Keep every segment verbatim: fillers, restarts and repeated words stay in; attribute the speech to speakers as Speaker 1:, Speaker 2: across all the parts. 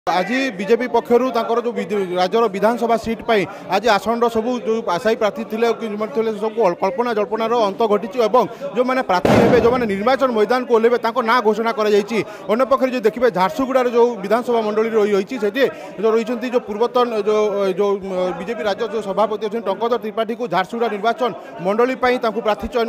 Speaker 1: आज बीजेपी पक्षर जो राज्यर विधानसभा सीट पर आज आसन सब जो आशायी प्रार्थी थे सब कल्पना जल्पनार अंत घटी जो मैंने प्रार्थी हे जो मैंने निर्वाचन मैदान को ओह्लेबे ना घोषणा कर पक्ष जो देखिए झारसुगुड़ार जो विधानसभा मंडली रही जो रही जो पूर्वतन जो जो बीजेपी राज्य जो सभापति अच्छे टंकधर त्रिपाठी को झारसुगुड़ा निर्वाचन मंडली प्रार्थी चयन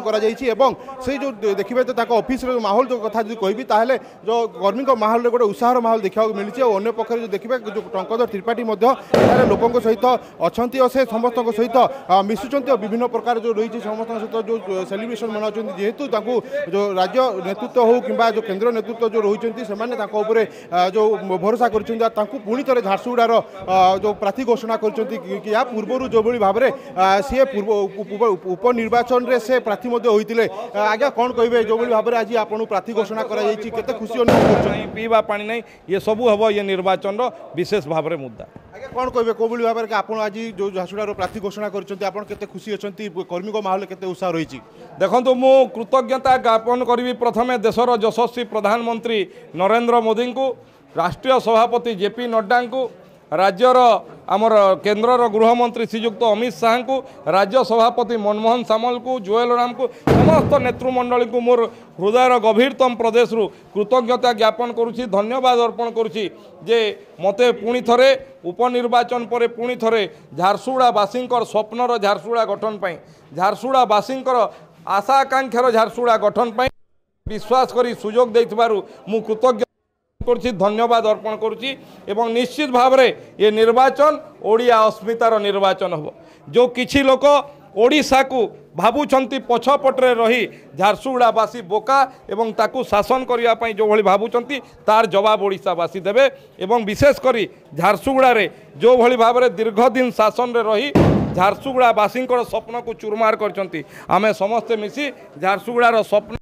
Speaker 1: कर जो देखिए तो ऑफिस माहौल जो कथा कहि ताहले जो कर्मी माहौल गोटे उत्साह माहौल देखा मिली और अन्य पक्ष जो देखिए जो टंकधर त्रिपाठी लोकों सहित अच्छा से समस्त सहित मिशुंट विभिन्न प्रकार जो रही समस्त सहित जो सेलिब्रेशन मनाऊँ जेहेतु जो राज्य नेतृत्व हो कि जो केंद्र नेतृत्व जो रही से जो भरोसा कर पुणी थे झारसुगुड़ार जो प्रार्थी घोषणा कर पूर्व जो भाव में सी पूर्व उपनिर्वाचन में से प्रार्थी होते आज्ञा कौन कहे जो भाव में आज आपको प्रार्थी घोषणा करते खुशी अनुभव कर
Speaker 2: पीवा पानी नहीं ये सबू हम ये निर्वाचन विशेष भाव में मुद्दा
Speaker 1: आज्ञा कौन कहे कौ भाव में आप आज जो झारसुगुड़ार प्रार्थी घोषणा करते खुशी अच्छा कर्मी माहौल के उत्साह रही
Speaker 2: देखो मु कृतज्ञता ज्ञापन करी प्रथमे देशर यशस्वी प्रधानमंत्री नरेंद्र मोदी को राष्ट्रीय सभापति जेपी नड्डा को राज्यर आमर केन्द्र गृहमंत्री श्रीजुक्त अमित शाह को राज्य सभापति मनमोहन सामल को जोएल राम को समस्त नेतृमंडली को मोर हृदयर गभीरतम प्रदेश कृतज्ञता ज्ञापन करुँची धन्यवाद अर्पण करुँची जे मते पुणी थरे उपनिर्वाचन पर पुणी थरे झारसुगुड़ावासी स्वप्नर झारसुगुड़ा गठन पाई झारसुगुड़ावासी आशा आकांक्षार झारसुगुड़ा गठन पाई विश्वास करी सुजोग देइथिबारु मु कृतज्ञ धन्यवाद अर्पण करुँची एवं निश्चित भाव में ये निर्वाचन ओडिया अस्मितार निर्वाचन हम जो किछि लोक ओडिशा को भावुंट पछपटे रही झारसुगुड़ावासी बोका एवं ताकू शासन करने जो भली भावुंट तार जवाब ओडिशावासी देवे एवं विशेषकर झारसुगुड़ा जो भली भाव में दीर्घ दिन शासन रे रही झारसुगुड़ावासी स्वप्न को चूरमार करछंती आमे समस्ते मिसी झारसुगुड़ार स्वप्न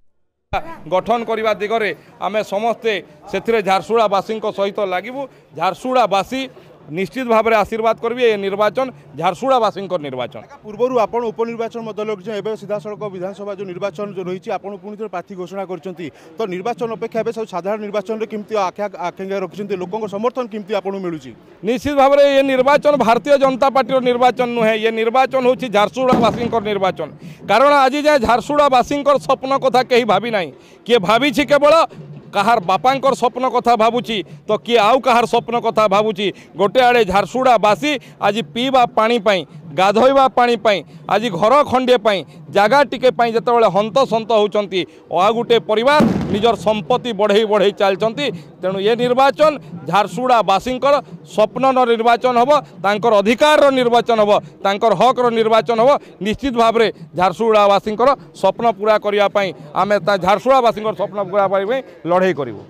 Speaker 2: गठन करने दिगरे आमे समस्ते से झारसुगुड़ावासी सहित लगू झारसुगुड़ावासी निश्चित भाव में आशीर्वाद करेंगे ये निर्वाचन झारसुगुड़ावासी निर्वाचन
Speaker 1: पूर्व आप उपनिर्वाचन मत सीधा सड़क विधानसभा जो निर्वाचन जो रही आपड़ पुणी थे प्रार्थी घोषणा कर तो निर्वाचन अपेक्षा सब साधारण निर्वाचन में केमती आकांक्षा रखिंट लोकों समर्थन केमती आपको मिलूँ
Speaker 2: निश्चित भाव में ये निर्वाचन भारतीय जनता पार्टी निर्वाचन नुहे ये निर्वाचन हूँ झारसुगुड़ावासी निर्वाचन कारण आज जाए झारसुगुड़ावासी स्वप्न कथा कहीं भावी ना किए भावी केवल कहार बापांकर स्वप्न कथा भावुची तो किए आउ कहार स्वप्न कथा भावुची गोटे आड़े झारसुगुड़ावासी आज पीवा पानी पाई गाधोइबा पानी पाई आज घर खंडे पाई जगह टिके पाई जेतेबेले हंत सन्त होउचंती आ गुटे परिवार निजर संपत्ति बढ़ई बढ़ई चलचंती तेणु ये निर्वाचन झारसुगुड़ावासी स्वप्न निर्वाचन हम तांकर अधिकार निर्वाचन हम तांकर हक निर्वाचन हम निश्चित भाव में झारसुगुड़ावासी स्वप्न पूरा करने आम झारसुगुड़ावासी स्वप्न पूरा करने लड़ाई करूँ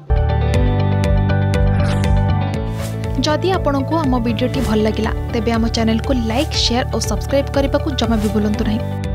Speaker 3: जदि आपंक आम भिडी भल लगा तेब आम चैनल को लाइक शेयर और सब्सक्राइब करने को जमा भी भूलु नहीं।